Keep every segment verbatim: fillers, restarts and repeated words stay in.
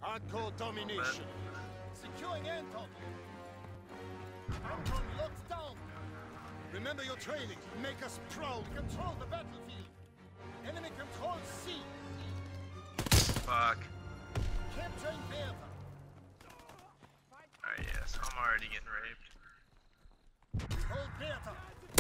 Hardcore domination. Securing Anton. Anton locked down. Remember your training. Make us proud. Control the battlefield. Enemy controls C. Fuck. Capturing Bertha. Alright, yeah, so I'm already getting raped. Hold Bertha.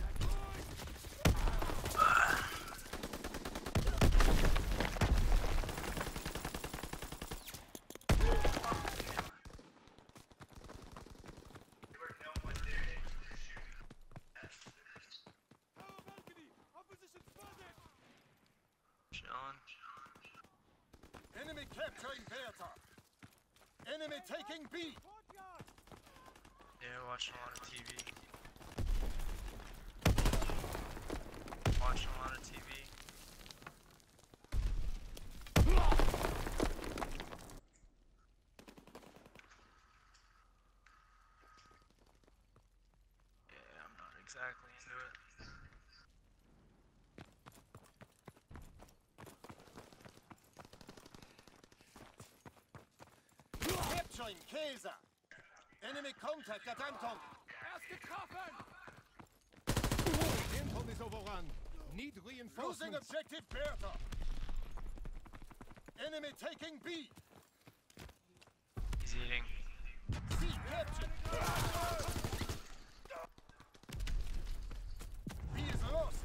Enemy capturing Bertha. Enemy taking B. Yeah, watching a lot of T V. Watching a lot of T V. Yeah, I'm not exactly into it. Capturing Kaiser. Enemy contact at Anton. Anton is overrun. Need reinforcements. Losing objective Bertha. Enemy taking B. He's eating. C captured. B is lost.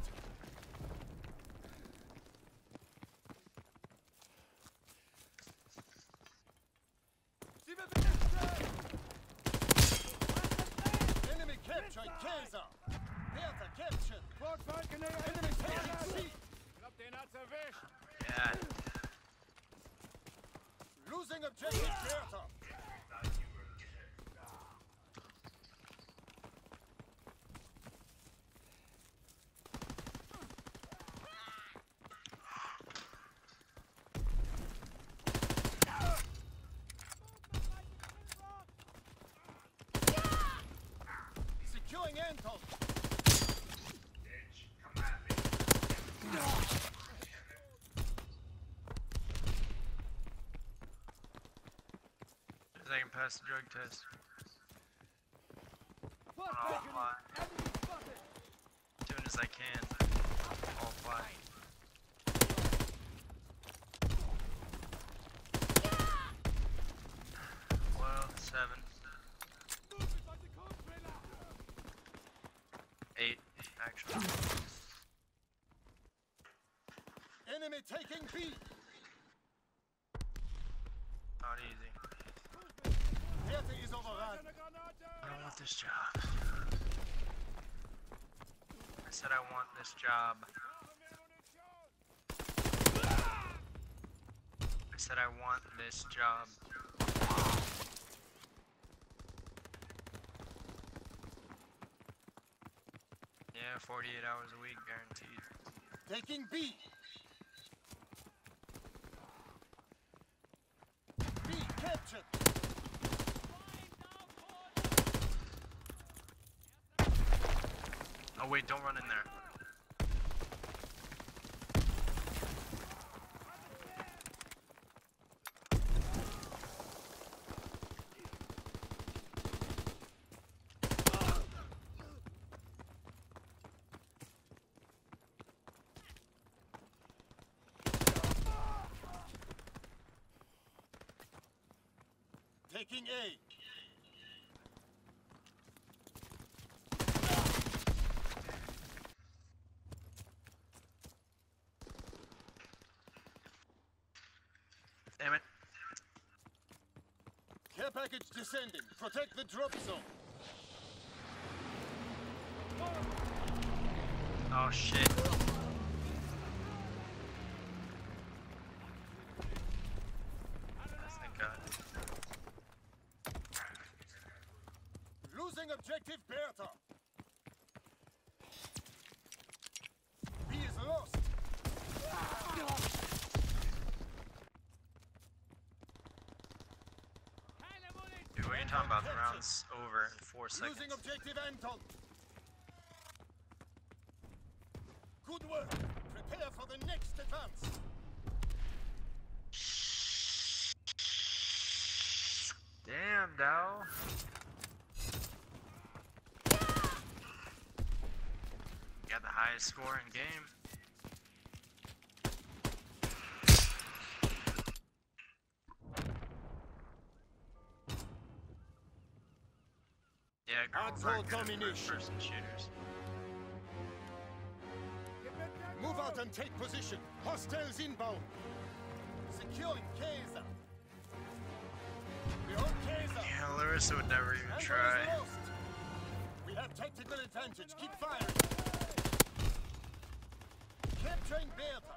Enemy captured Kaiser. Bertha captured. Enemy taking C. Yeah. Losing objective Bertha. Securing Anton. I can pass the drug test. I'll fly. Doing as I can. I'll fly. Well, seven. Eight, actually. Enemy taking B. Not easy. Bertha is overrun. I don't want this job. I said I want this job. I said I want this job. Yeah, forty-eight hours a week guaranteed. Taking B. B captured. Oh wait, don't run in there. Taking A. Damn it. Care package descending. Protect the drop zone. Oh shit. Thank God. Losing objective Bertha. B is lost. Dude, what are you talking about? The round's over in four seconds. Losing objective Anton. Good work. Prepare for the next advance. Damn, Dow. Got the highest score in game. Yeah, girls aren't good at first-person shooters. Move out and take position. Hostiles inbound. Securing Kaiser. We hold Kaiser. Yeah, Larissa would never even Anton is try. lost. We have tactical advantage. Keep firing. Capturing Bertha.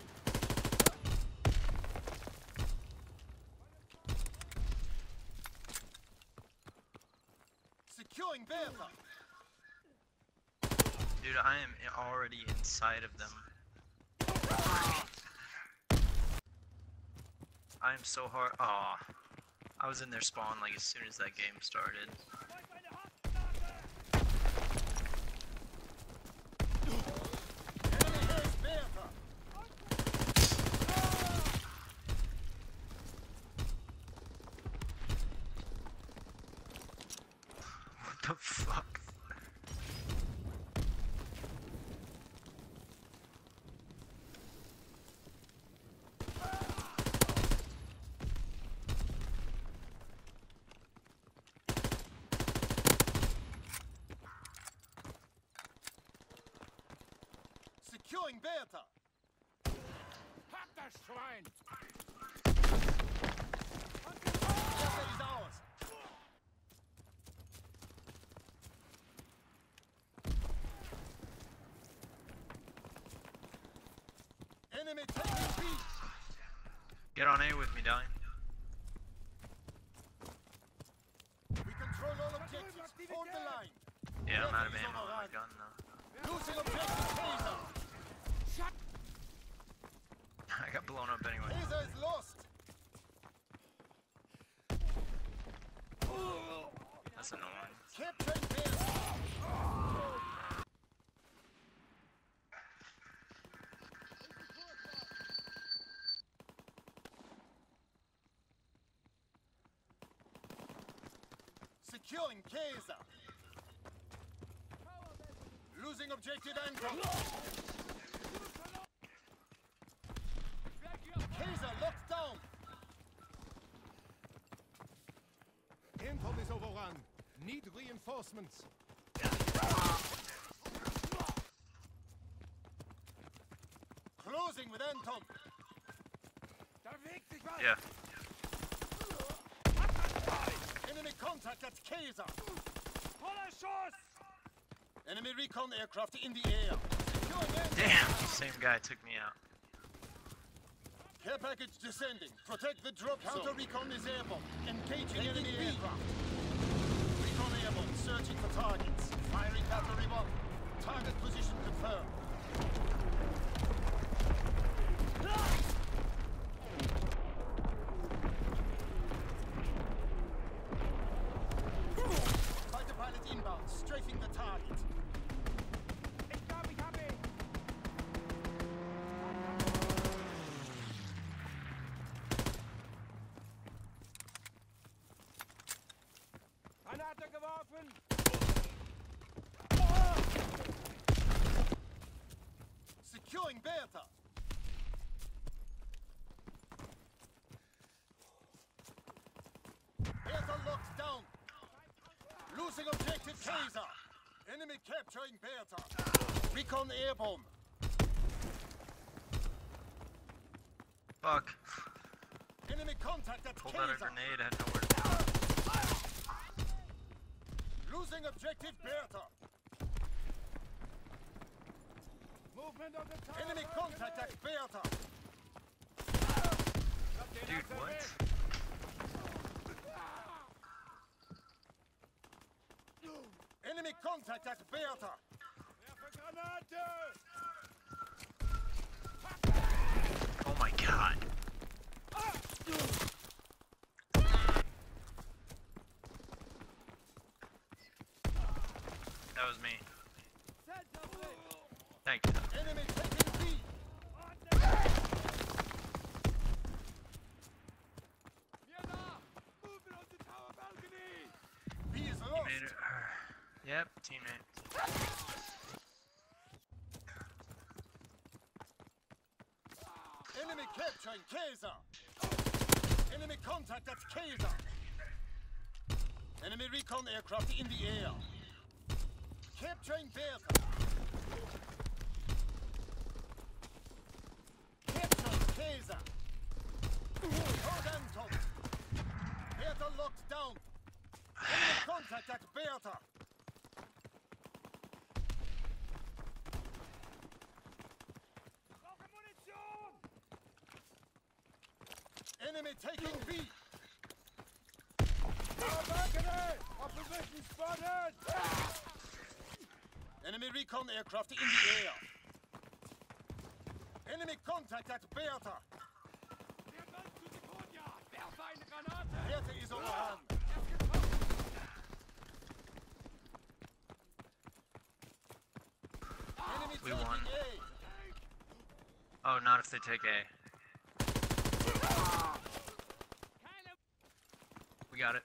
Securing Bertha. Dude, I am already inside of them. I am so hard. Aw. I was in their spawn like as soon as that game started. Enemy has Bertha. What the fuck? Securing Bertha. Pack das Schwein. Bertha is ours. Enemy taking B. Get on A with me, darling. We control all objectives. Hold the line. Yeah, I'm out of ammo on my gun now. Losing objective Kaiser. I got blown up anyway. Kaiser is lost. That's annoying. Capturing Bertha. Securing Kaiser. Losing objective Anton. Kaiser locked down. Anton is overrun. Need reinforcements. Closing with Anton. Yeah. Enemy contact at Kaiser. Enemy recon aircraft in the air. Securing Anton. Damn, same guy took me out. Care package descending. Protect the drop zone. Counter recon is airborne. Engaging enemy aircraft. Recon airborne. Searching for targets. Firing battery one. Target position confirmed. Fighter pilot inbound. Strafing the target. Securing Bertha. Bertha locked down. Losing objective Kaiser. Enemy capturing Bertha. Recon airborne. Fuck. Enemy contact at Pulled Kaiser. out a grenade, I had nowhere to go. Losing objective Bertha. Movement of the tower. Enemy contact at Bertha. Dude, what? Enemy contact at Bertha. Oh my god. That was me. Thank you. Enemy taking B. Yep, teammate. Enemy capturing Kaiser. Enemy contact at Kaiser. Enemy recon aircraft in the air. Capturing Bertha. Capturing Kaiser. Hold Anton. Bertha locked down. Enemy contact at Bertha. Enemy taking B. Opposition spotted! Enemy recon aircraft in the air. Enemy contact at Bertha. Bertha is overrun. Enemy We taking won. A. Oh, not if they take A. We got it.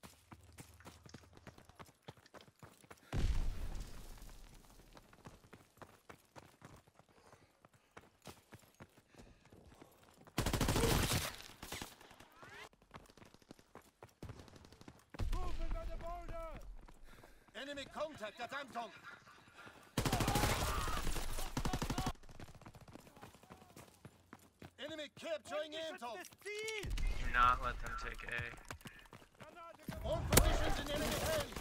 Movement on the border! Enemy contact at Anton. Enemy capturing Anton. Do not let them take A. All positions in enemy hands.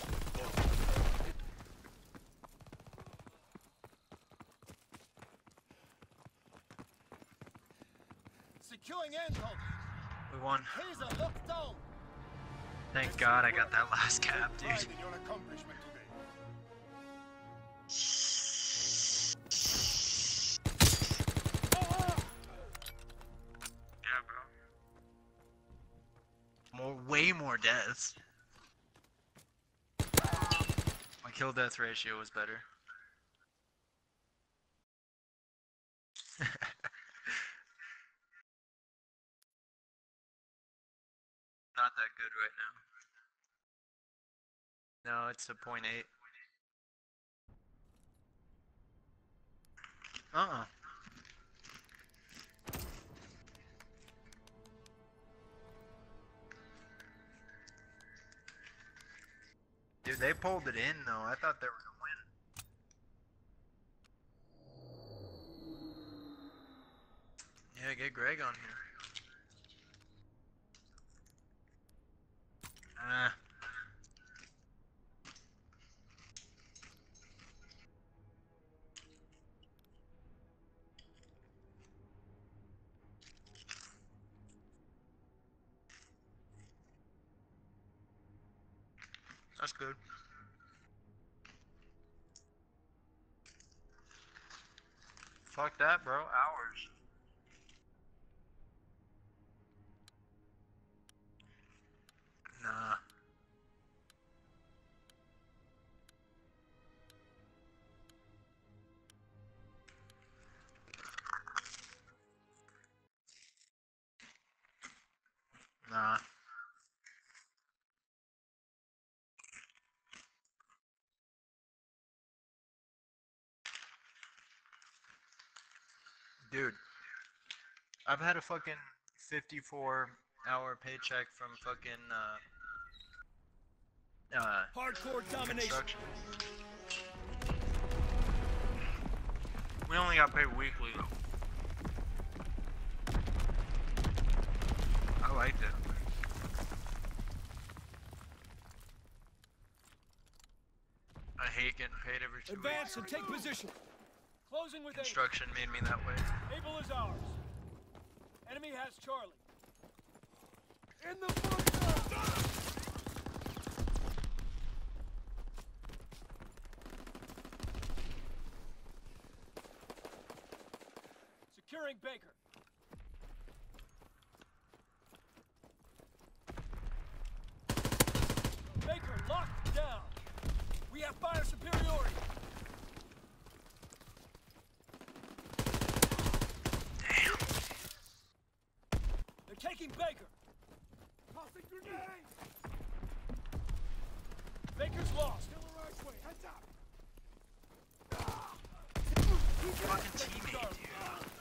Securing Anton. We won. Kaiser locked down. Thank God I got that last cap, dude. Pride in your accomplishment today. Yeah, bro. More, way more deaths. My kill death ratio was better. Not that good right now. No, it's a point eight. Uh-uh. Dude, they pulled it in though. I thought they were gonna win. Yeah, get Greg on here. Ah. That's good. Fuck that, bro. Hours. Nah. Nah. Dude, I've had a fucking fifty-four hour paycheck from fucking, uh, uh, Hardcore domination. construction. We only got paid weekly though. I liked it. I hate getting paid every two Advance weeks. and take position. Closing with A. Construction made me that way. Able is ours. Enemy has Charlie. In the bunker! Securing Baker. Baker locked down. We have fire superiority. Damn. They're taking Baker. Tossing grenade. Baker's lost. Still the right way. Head fucking teammate, dude.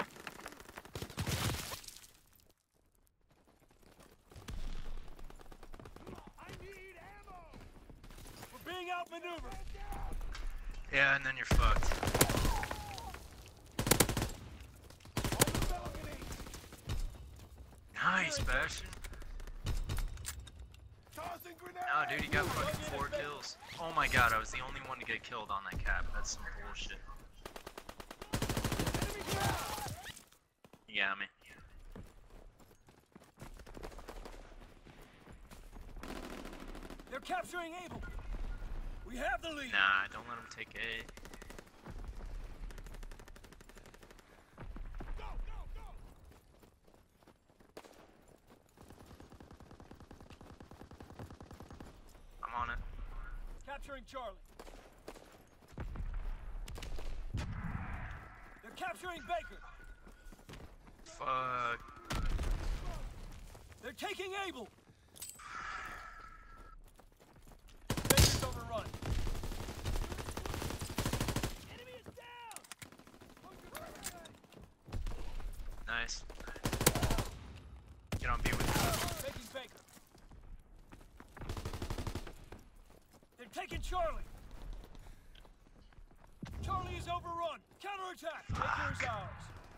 I need ammo. We're being outmaneuvered. Yeah, and then you're fucked. Nice, Bastion. Oh, dude, he got fucking four kills. Oh my god, I was the only one to get killed on that cap. That's some bullshit. You got me. They're capturing Able. We have the lead. Nah, don't let him take A. Go, go, go. I'm on it. Capturing Charlie. They're capturing Baker. Fuck. They're taking Able. Baker's overrun. Enemy is down. Nice. Get on B with me. Taking Baker. They're taking Charlie. Charlie is overrun. Counterattack. Baker is ours.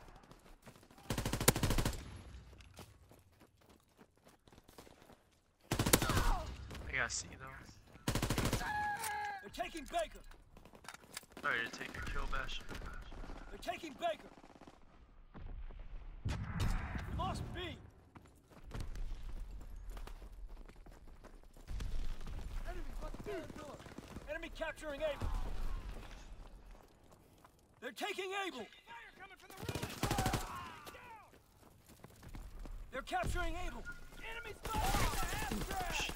I gotta see though. They're taking Baker. Sorry to take your kill, Bash. They're taking Baker. We lost B. Enemy, Enemy capturing Able. They're taking Able. Fire coming from the roof. They're capturing Able. Enemy spotted in the half track.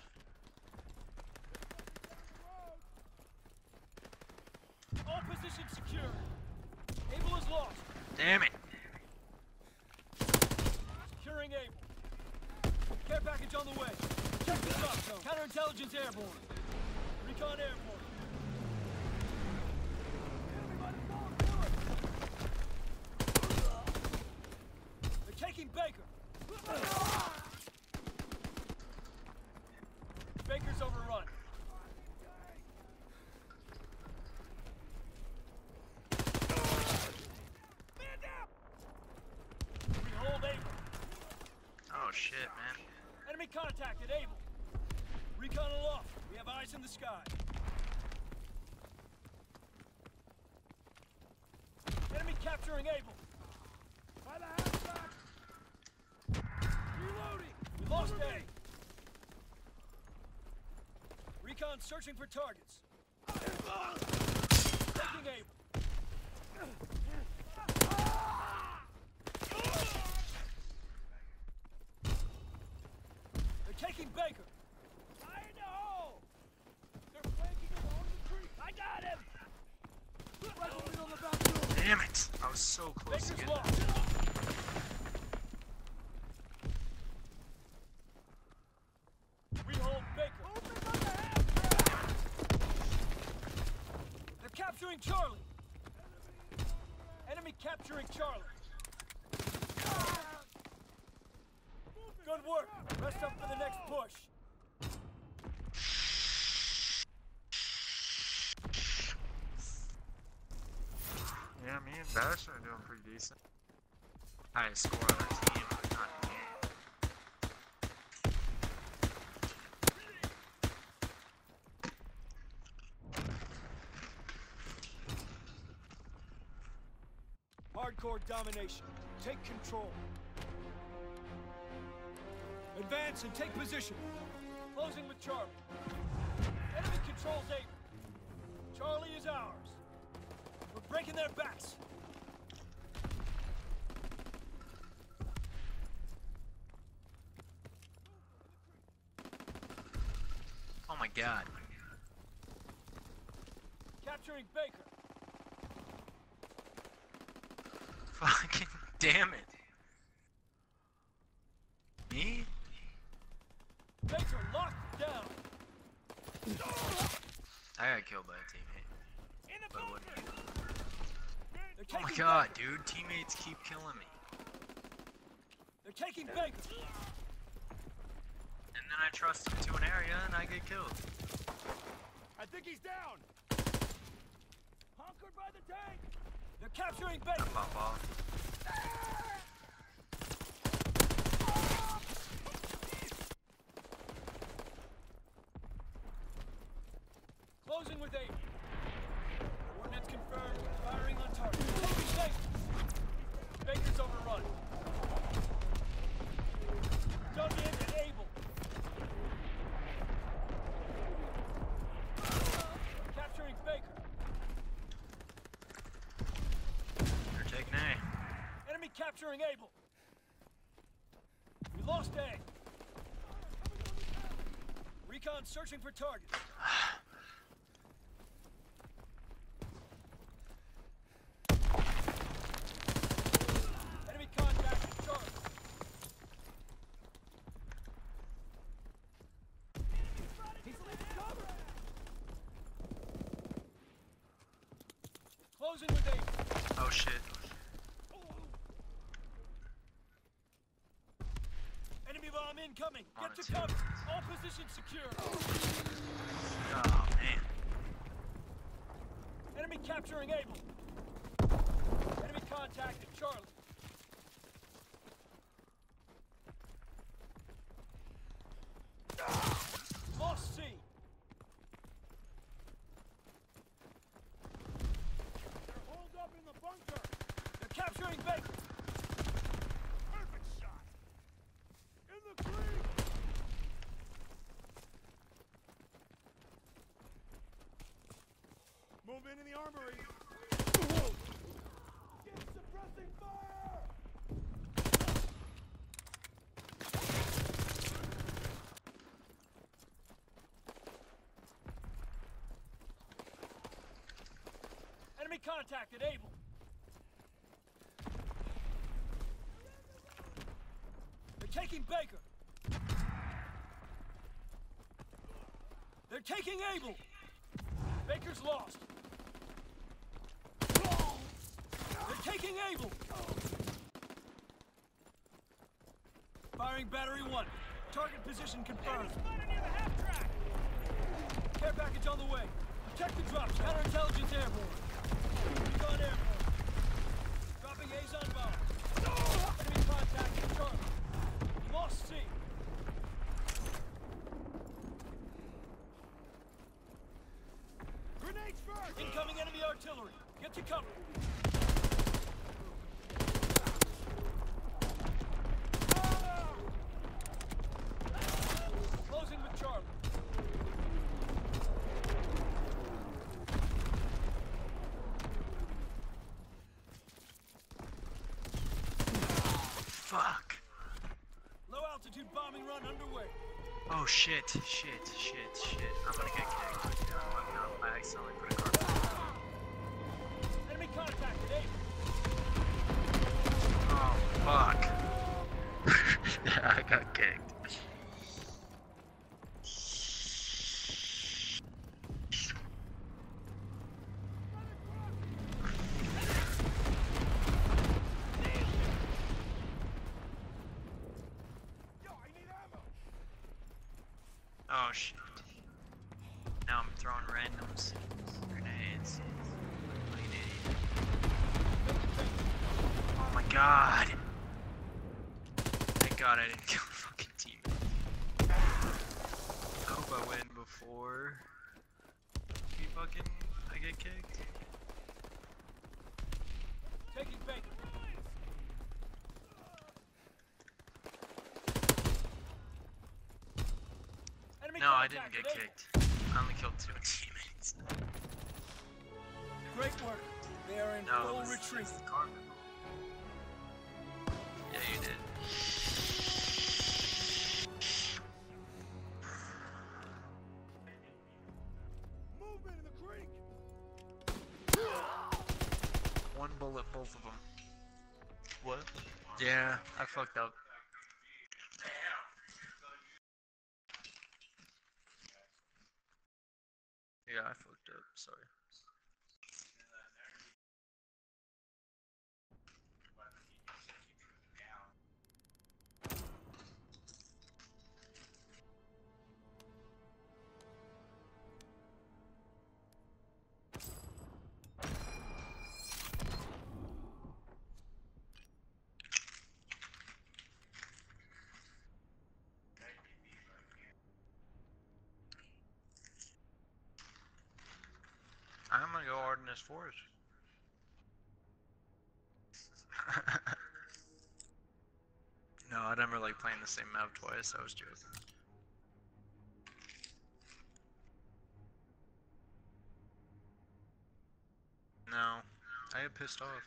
All positions secure. Able is lost. Damn it. Securing Able. Care package on the way. Check the stop zone. Counterintelligence airborne. Recon airborne. They're taking Baker. Baker's overrun. Man down! We hold Able. Oh shit, man. Enemy contacted Able. Recon aloft. We have eyes in the sky. Enemy capturing Able. By the half-back. Reloading. We lost A. Recon searching for targets. Taking Able. They're taking Baker. Fire in the hole. They're flanking along the creek. I got him. Rifleman on the back door. Damn it. I was so close to Baker's getting lost. that. We hold Baker. Open on the half. They're capturing Charlie. Enemy capturing Charlie. Good work. Rest up for the next push. Yeah, me and Bash are doing pretty decent. Highest score on our team, not me. Hardcore domination. Take control. Advance and take position. Closing with Charlie. Enemy controls Able. Charlie is ours. We're breaking their backs. Oh my god. Capturing Baker. Fucking damn it. Me? Baker locked down. I got killed by a teammate. In the But what? They're Oh my god, dude, teammates keep killing me. They're taking Baker. And then I trust them to an area and I get killed. I think he's down. Conquered by the tank. They're capturing Baker. Pop off. Closing with eight. Coordinates confirmed. Firing on target. Taking Baker. Baker's overrun. Dug in and able. Capturing Baker. They're taking A. Enemy capturing able. We lost A. Recon searching for targets. Enemy contact at Charlie. He's leaving cover. Closing with eight. Oh shit. Enemy bomb incoming. On Get it to too. cover. All positions secure. Oh man. Enemy capturing able. Enemy contact at Charlie. Lost C. They're holed up in the bunker. They're capturing Baker. Perfect shot. In the creek. Movement in the armory. Get suppressing fire. Enemy contacted able. They're taking Baker. They're taking able. Baker's lost. They're taking able. Firing battery one. Target position confirmed. Care package on the way. Protect the drops. Counterintelligence airborne. Recon airborne. Dropping A's on bomb. Enemy contact at Charlie. Lost C. Grenades first! Incoming enemy artillery. Get to cover. Closing with Charlie. Fuck. Low altitude bombing run underway. Oh shit, shit, shit, shit. I'm gonna get kicked. I'm gonna, I accidentally put a car. Enemy contacted able. Oh fuck. I got kicked. Oh shit. Now I'm throwing randoms. Grenades. Like an idiot. Oh my god. Thank god I didn't kill the fucking team. I hope I win before we fucking I get kicked. Taking Baker. Enemy No, I didn't contacted get able. kicked. I only killed two teammates. Great work. They are in No, it full was, retreat. it's the Carbon. Yeah, you did. Movement in the creek. One bullet, both of them. What? Yeah, I fucked up. Yeah, I fucked up. Sorry. nice forest. No, I never like playing the same map twice. I was joking. No, I get pissed off.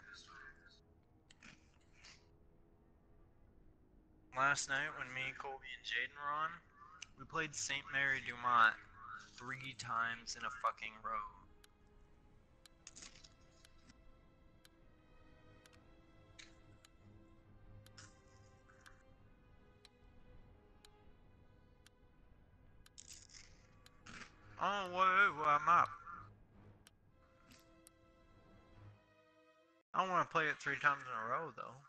Last night when me, Colby, and Jaden were on, we played Saint Mary Dumont three times in a fucking row. Oh, wait, wait, I'm up. I don't want to play it three times in a row, though.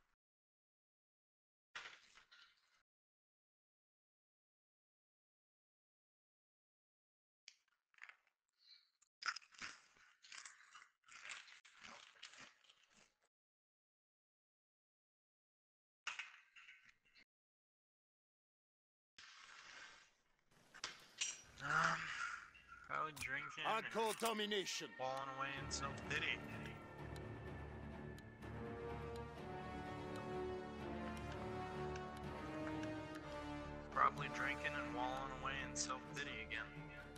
Um, probably drinking Hardcore and domination. falling away in self-pity. Probably drinking and wallowing away in self-pity again.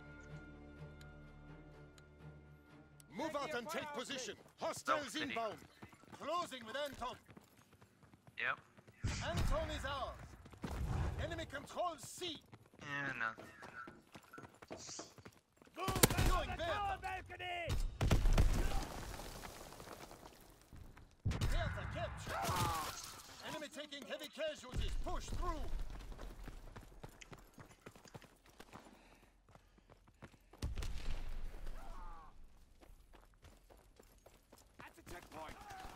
Move out and take position. Hostiles Self-pity. inbound. Closing with Anton. Yep. Anton is ours. Enemy controls C. Yeah, no. Going there. balcony! Delta capture. Enemy taking heavy casualties. Push through. At the checkpoint!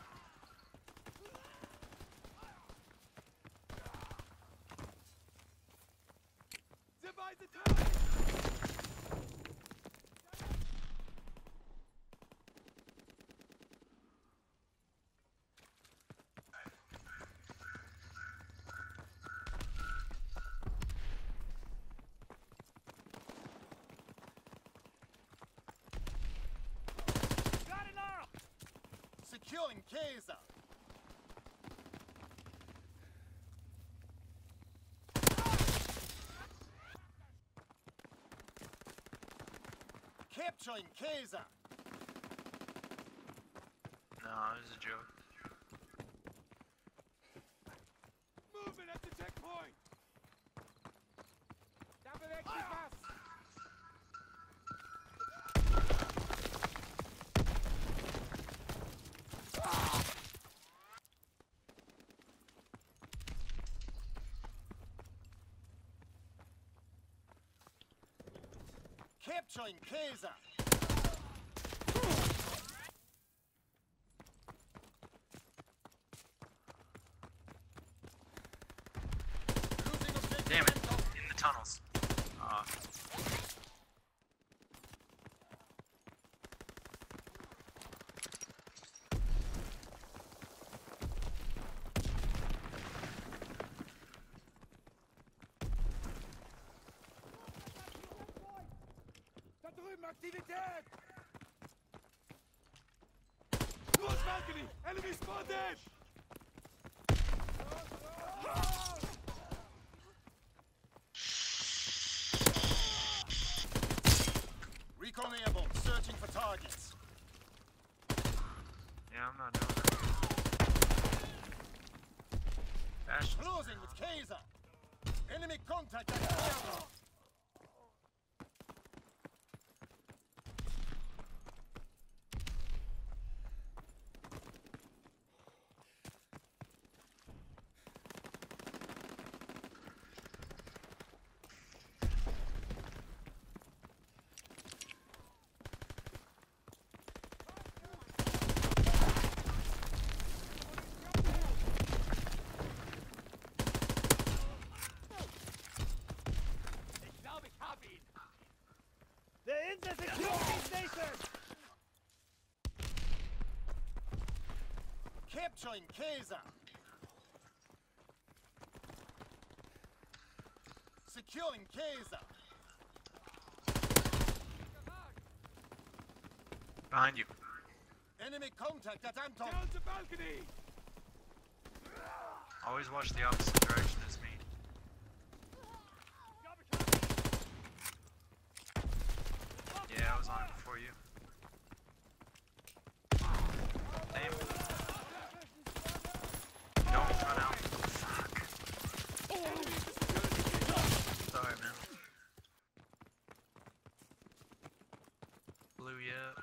Zip by the time! Got it now! Securing Kaiser. Capturing Kaiser. No, it was a joke. Moving at the checkpoint! W W I I! Capturing Kaiser. Losing objective Damn it. Anton. In the tunnels. Uh, Da drüben Aktivität! North balcony! Enemy spotted! Recon airborne. Searching for targets. yeah, I'm not doing that. Bastion. Closing with Kaiser. Enemy contact at airborne. Ich glaube, ich hab ihn! They're in the security station! Capturing Kaiser. Securing Kaiser. Behind you. Enemy contact at Anton. Down the balcony! Always watch the opposite direction as me. Yeah, I was on it before you. Damn. Don't run out. Fuck. Sorry, man. Blew you up.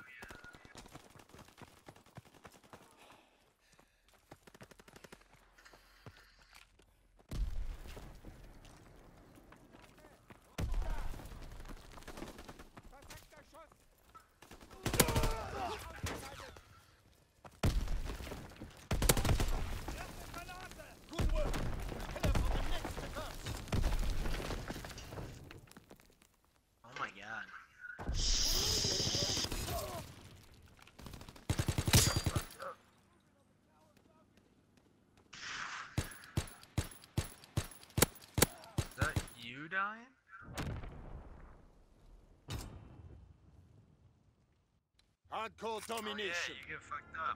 Good work. Prepare for the next advance. Oh my god. Is that you dying? Hardcore Oh domination. yeah, you get fucked up.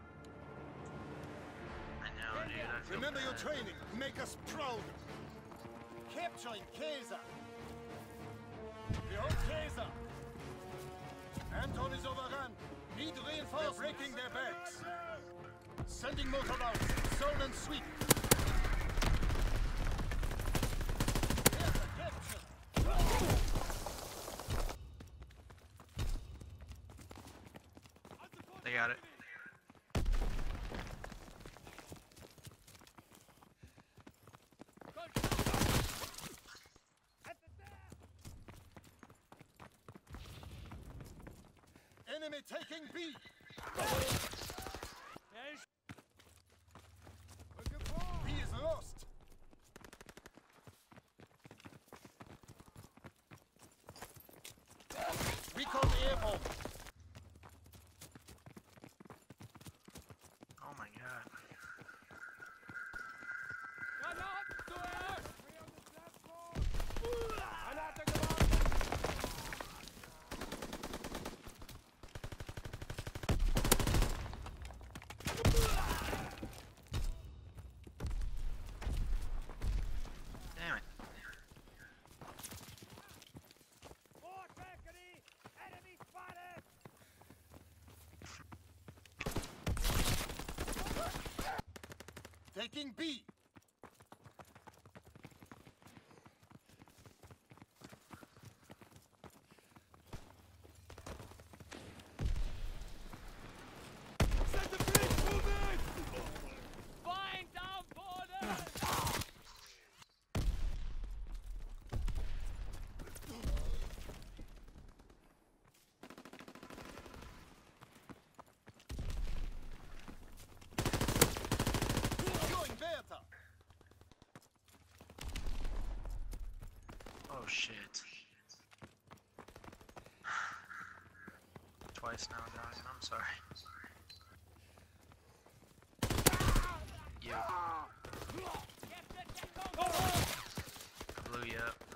I know, dude. I feel Remember your bad. training. Make us proud. Capturing Kaiser. Behold Kaiser. Anton is overrun. Need reinforcements. They're breaking their backs. Sending motor out. Zone and sweep. Here's the capture. They got it. Enemy taking B. B is lost. Recon airborne. Oh my god. Damn it. Taking B. Set the bridge moving! Find down border! Going Bertha. Oh shit. Twice now, guys. I'm sorry. Yeah. I blew you up.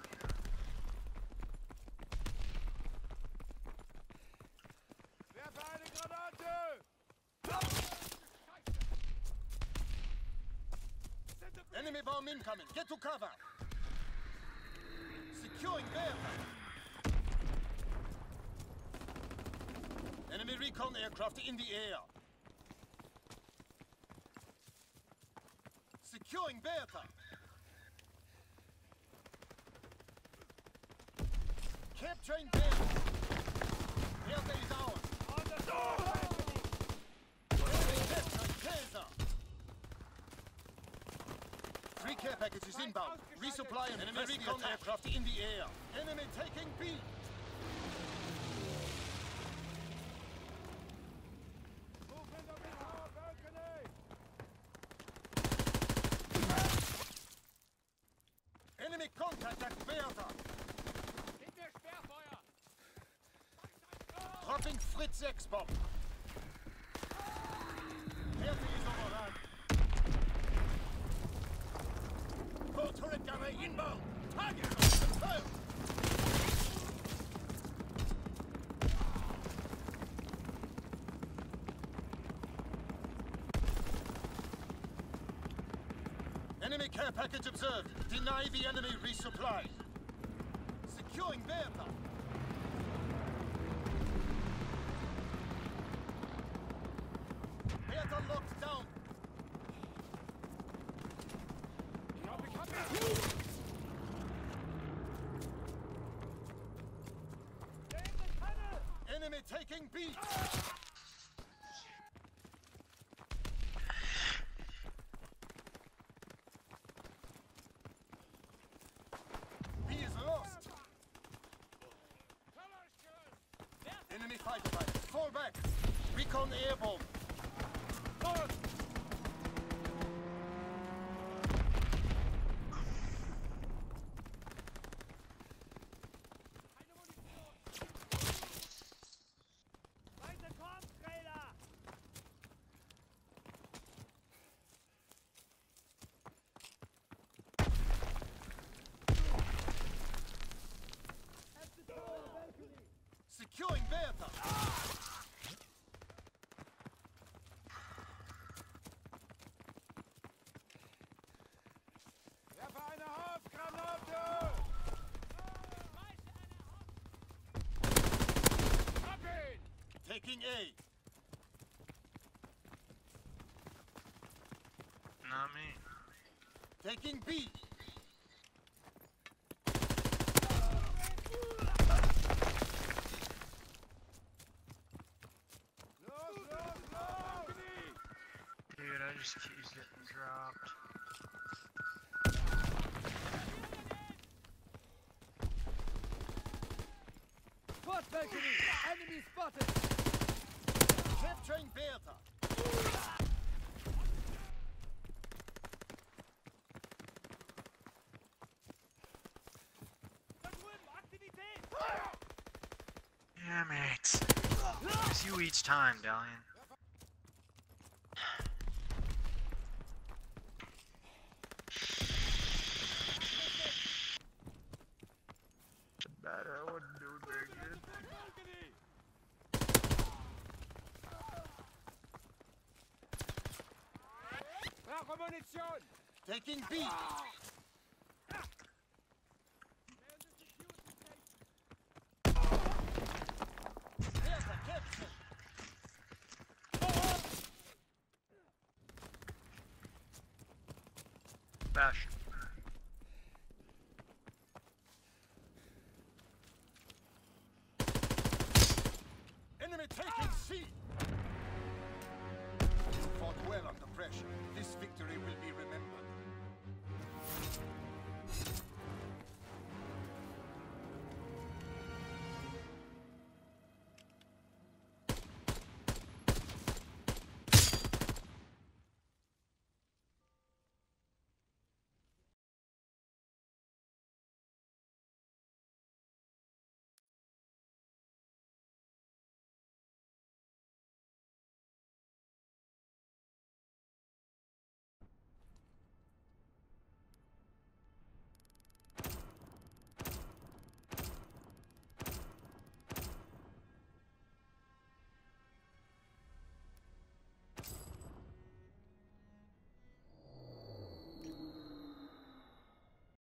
Enemy bomb incoming. Get to cover. Securing Bertha. Enemy recon aircraft in the air. Securing Bertha. Capturing Bertha. Bertha is ours. Enemy capturing Kaiser. Three care packages inbound. Resupply and enemy recon aircraft in the air. Enemy taking B. Enemy contact at Bertha. Dropping Fritz X bomb. Bertha is overrun. Four turret gunner inbound. Target confirmed. Enemy care package observed. Deny the enemy resupply. Securing Bertha. Bertha locked down. Enemy taking B. B is lost. Enemy fighter pilot. Fall back. Recon airborne. Forward. Securing Bertha. Werfe eine Hauptgranate! Ab ihn! Taking A. Not me. Taking B. Los, los, los! Dude, I just keep getting dropped. Spot balcony! Enemy spotted! Capturing Bertha. Da drüben, Aktivität! Damn it. It's you each time, Dalian. Better, I wouldn't do it very good. Brauche Munition! Taking B. Bertha captured. Bash.